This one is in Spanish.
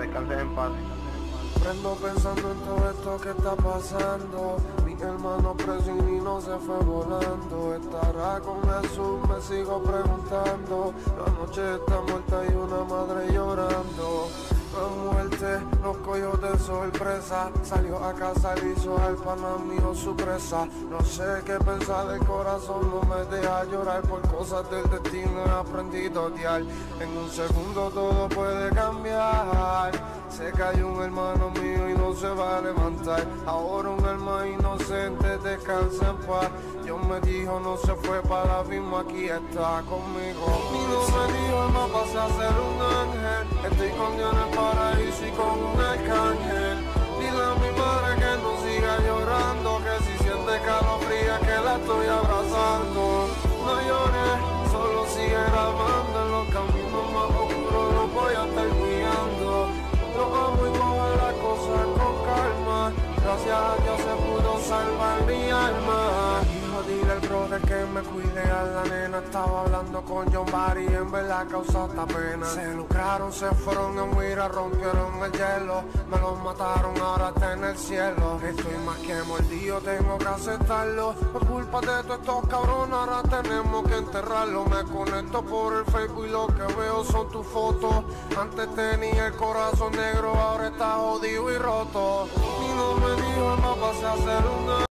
descanses en paz. Prendo pensando en todo esto que está pasando. Mi hermano preso y no se fue volando. ¿Estará con Jesús? Me sigo preguntando. La noche está muerta y una madre llorando. La muerte, los coyotes sorpresa. Salió a casa, le hizo al pana mío su presa. No sé qué pensar, el corazón no me deja llorar. Por cosas del destino he aprendido a odiar. En un segundo todo puede cambiar. Se cayó un hermano mío y no se va a levantar. Ahora un alma inocente descansa en paz. Dios me dijo no se fue para el abismo, aquí está conmigo. Y no me dijo me pasé a ser un ángel. Estoy con Dios en el paraíso y con un arcángel. Dile a mi madre que no siga llorando, que si siente calor fría que la estoy abrazando. No llores, solo sigue grabando. En los caminos más oscuros los voy a estar guiando. Lo amo y cojo las cosas con calma. Gracias a Dios se pudo salvar mi alma. Hijo, dile al brother que me cuide a la nena. Estaba hablando con John Barry, en verdad causa esta pena. Se lucraron, se fueron en huira, rompieron el hielo. Me los mataron, ahora está en el cielo. Estoy más que mordido, tengo que aceptarlo. Por culpa de todos estos cabrones, ahora tenemos que enterrarlo. Me conecto por el Facebook y lo que veo son tus fotos. Antes tenía el corazón negro, ahora está jodido y roto. Y no me dijo, me pasé a ser un